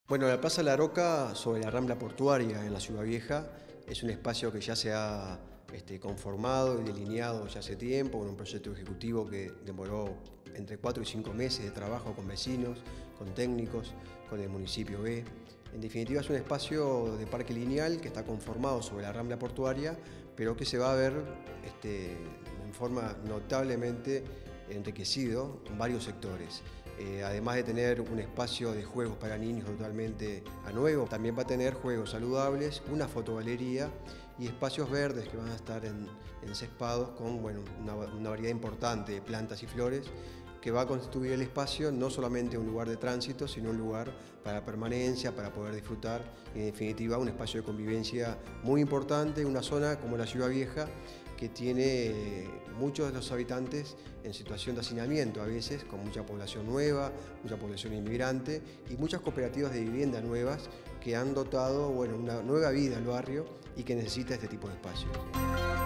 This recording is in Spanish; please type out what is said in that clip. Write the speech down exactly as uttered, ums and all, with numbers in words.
Bueno, la Plaza La Roca, sobre la Rambla Portuaria en la Ciudad Vieja, es un espacio que ya se ha este, conformado y delineado ya hace tiempo, con un proyecto ejecutivo que demoró entre cuatro y cinco meses de trabajo con vecinos, con técnicos, con el municipio B. En definitiva, es un espacio de parque lineal que está conformado sobre la Rambla Portuaria, pero que se va a ver este, en forma notablemente enriquecido en varios sectores. Eh, además de tener un espacio de juegos para niños totalmente a nuevo, también va a tener juegos saludables, una fotogalería y espacios verdes que van a estar en, encespados con bueno, una, una variedad importante de plantas y flores que va a constituir el espacio no solamente un lugar de tránsito, sino un lugar para permanencia, para poder disfrutar y en definitiva un espacio de convivencia muy importante, una zona como la Ciudad Vieja que tiene muchos de los habitantes en situación de hacinamiento, a veces con mucha población nueva, mucha población inmigrante y muchas cooperativas de vivienda nuevas que han dotado bueno, una nueva vida al barrio y que necesita este tipo de espacios.